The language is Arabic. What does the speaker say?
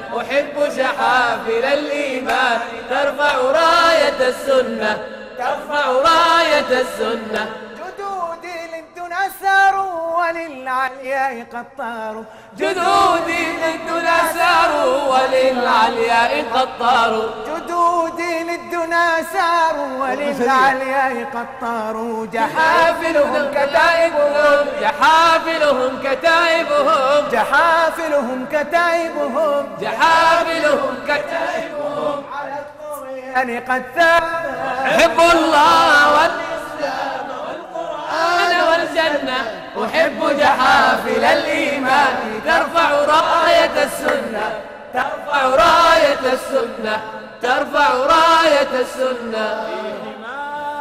أحب شحافل الإيمان ترفع راية السنة، ترفع راية السنة. جدودي للدنا ساروا وللعلياء قد طاروا، جدودي للدنا ساروا وللعلياء قد طاروا، جدودي للدنا ساروا وللعلياء قد طاروا. جحافلهم كتائبهم، جحافلهم كتائبهم، جحافلهم كتائبهم، جحافلهم كتائبهم على الطغيان قد ثابت. أحب الله والإسلام والقرآن والجنة، أحب جحافل الإيمان ترفع راية السنة، ترفع راية السنة، ترفع راية السنة.